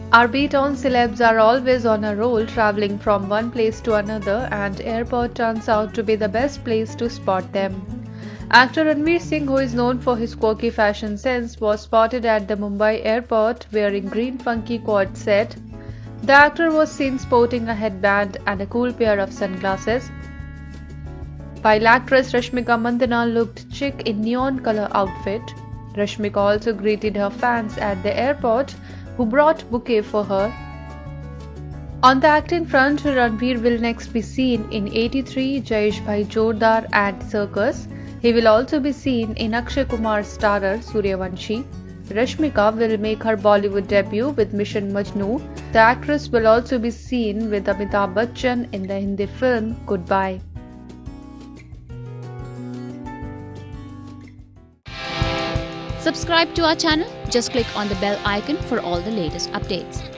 Our B-Town celebs are always on a roll, traveling from one place to another, and airport turns out to be the best place to spot them. Actor Ranveer Singh, who is known for his quirky fashion sense, was spotted at the Mumbai airport wearing green funky quad set. The actor was seen sporting a headband and a cool pair of sunglasses, while actress Rashmika Mandanna looked chic in neon color outfit. Rashmika also greeted her fans at the airport, who brought bouquet for her. On the acting front, Ranveer will next be seen in 83, Jayesh Bhai Jodar and Circus. He will also be seen in Akshay Kumar's starrer Suryavanshi. Rashmika will make her Bollywood debut with Mission Majnu. The actress will also be seen with Amitabh Bachchan in the Hindi film Goodbye. Subscribe to our channel. Just click on the bell icon for all the latest updates.